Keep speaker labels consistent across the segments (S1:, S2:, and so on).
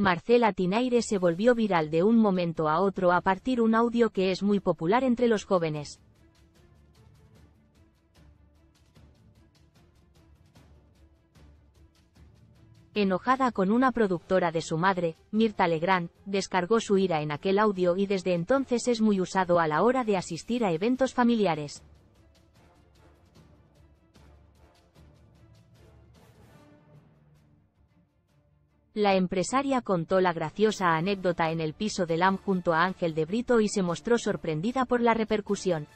S1: Marcela Tinaire se volvió viral de un momento a otro a partir de un audio que es muy popular entre los jóvenes. Enojada con una productora de su madre, Mirtha Legrand, descargó su ira en aquel audio y desde entonces es muy usado a la hora de asistir a eventos familiares. La empresaria contó la graciosa anécdota en el piso de LAM junto a Ángel de Brito y se mostró sorprendida por la repercusión.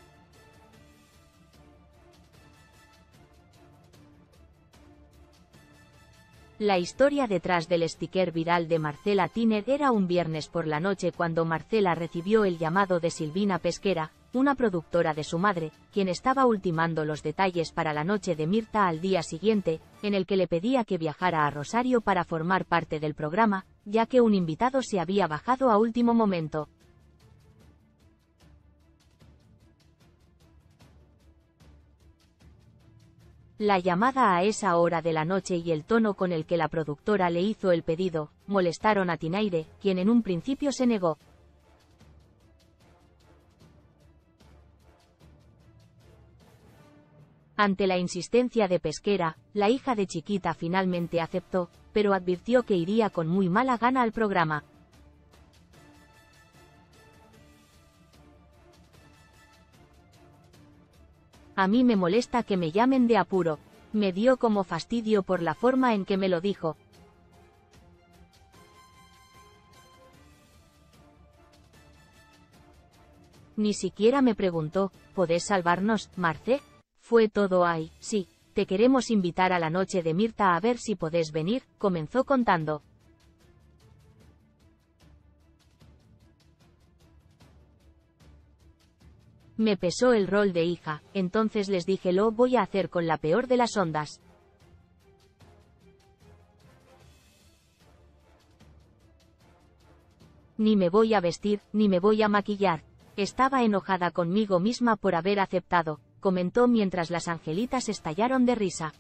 S1: La historia detrás del sticker viral de Marcela Tinaire era un viernes por la noche cuando Marcela recibió el llamado de Silvina Pesquera, una productora de su madre, quien estaba ultimando los detalles para la noche de Mirtha al día siguiente, en el que le pedía que viajara a Rosario para formar parte del programa, ya que un invitado se había bajado a último momento. La llamada a esa hora de la noche y el tono con el que la productora le hizo el pedido, molestaron a Tinaire, quien en un principio se negó. Ante la insistencia de Pesquera, la hija de Chiquita finalmente aceptó, pero advirtió que iría con muy mala gana al programa. A mí me molesta que me llamen de apuro. Me dio como fastidio por la forma en que me lo dijo. Ni siquiera me preguntó, ¿podés salvarnos, Marce? Fue todo ay, sí, te queremos invitar a la noche de Mirtha a ver si podés venir, comenzó contando. Me pesó el rol de hija, entonces les dije lo voy a hacer con la peor de las ondas. Ni me voy a vestir, ni me voy a maquillar. Estaba enojada conmigo misma por haber aceptado, comentó mientras las angelitas estallaron de risa.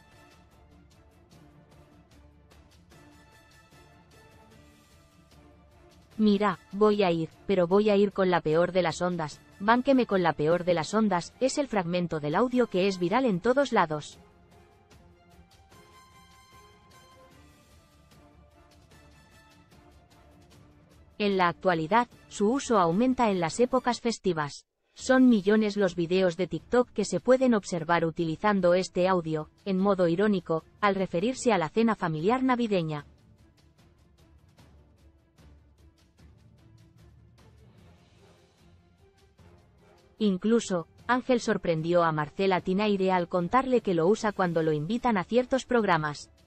S1: Mira, voy a ir, pero voy a ir con la peor de las ondas. Bánqueme con la peor de las ondas, es el fragmento del audio que es viral en todos lados. En la actualidad, su uso aumenta en las épocas festivas. Son millones los videos de TikTok que se pueden observar utilizando este audio, en modo irónico, al referirse a la cena familiar navideña. Incluso, Ángel sorprendió a Marcela Tinaire al contarle que lo usa cuando lo invitan a ciertos programas.